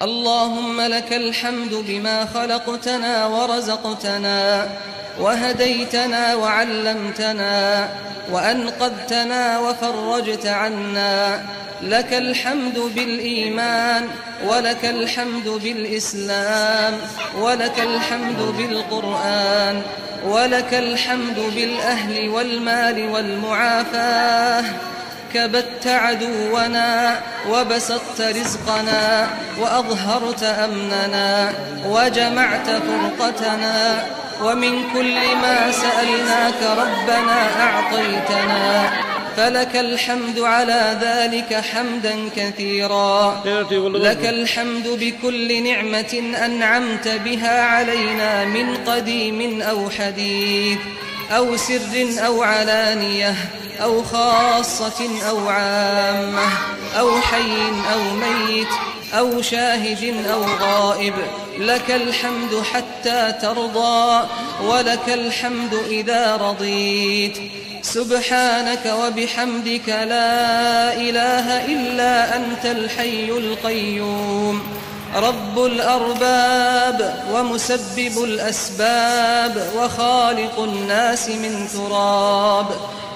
اللهم لك الحمد بما خلقتنا ورزقتنا وهديتنا وعلمتنا وأنقذتنا وفرجت عنا. لك الحمد بالإيمان، ولك الحمد بالإسلام، ولك الحمد بالقرآن، ولك الحمد بالأهل والمال والمعافاة. كبت عدونا وبسطت رزقنا وأظهرت أمننا وجمعت فرقتنا، ومن كل ما سألناك ربنا أعطيتنا، فلك الحمد على ذلك حمدا كثيرا. لك الحمد بكل نعمة أنعمت بها علينا من قديم أو حديث أو سر أو علانية أو خاصة أو عامة أو حي أو ميت أو شاهد أو غائب. لك الحمد حتى ترضى، ولك الحمد إذا رضيت. سبحانك وبحمدك لا إله إلا أنت الحي القيوم، رب الأرباب ومسبب الأسباب وخالق الناس من تراب.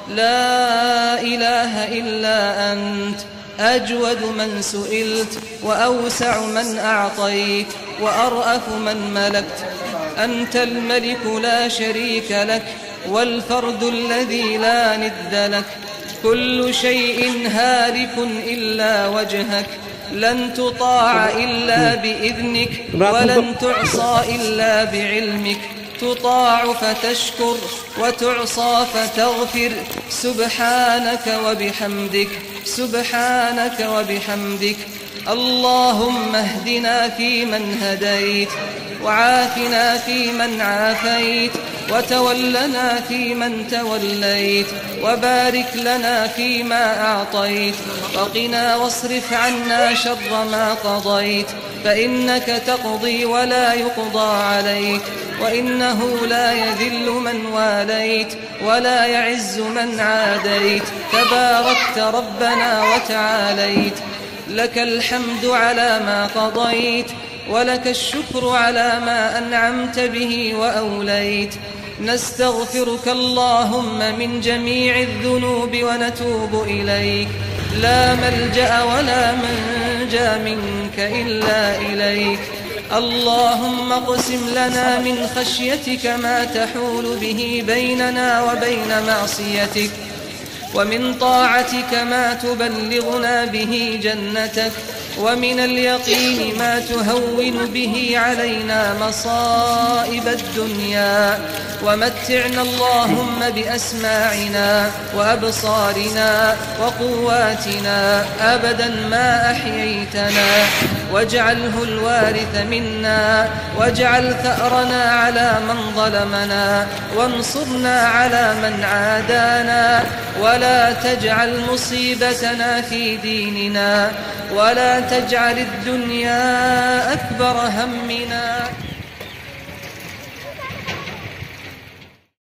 لا إله إلا أنت، أجود من سئلت وأوسع من أعطيت وأرأف من ملكت. أنت الملك لا شريك لك، والفرد الذي لا ند لك. كل شيء هالك إلا وجهك، لن تطاع إلا بإذنك، ولن تعصى إلا بعلمك. تطاع فتشكر وتعصى فتغفر. سبحانك وبحمدك، سبحانك وبحمدك. اللهم اهدنا فيمن هديت، وعافنا فيمن عافيت، وتولنا فيمن توليت، وبارك لنا فيما أعطيت، وقنا واصرف عنا شر ما قضيت، فإنك تقضي ولا يقضى عليك، وإنه لا يذل من واليت ولا يعز من عاديت. تباركت ربنا وتعاليت. لك الحمد على ما قضيت، ولك الشكر على ما أنعمت به وأوليت. نستغفرك اللهم من جميع الذنوب ونتوب إليك. لا ملجأ ولا منجى منك إلا إليك. اللهم اقسم لنا من خشيتك ما تحول به بيننا وبين معصيتك، ومن طاعتك ما تبلغنا به جنتك، ومن اليقين ما تهون به علينا مصائب الدنيا. ومتعنا اللهم بأسماعنا وأبصارنا وقواتنا أبدا ما أحييتنا، واجعله الوارث منا، واجعل ثأرنا على من ظلمنا، وانصرنا على من عادانا، ولا تجعل مصيبتنا في ديننا، ولا تجعل الدنيا أكبر همنا.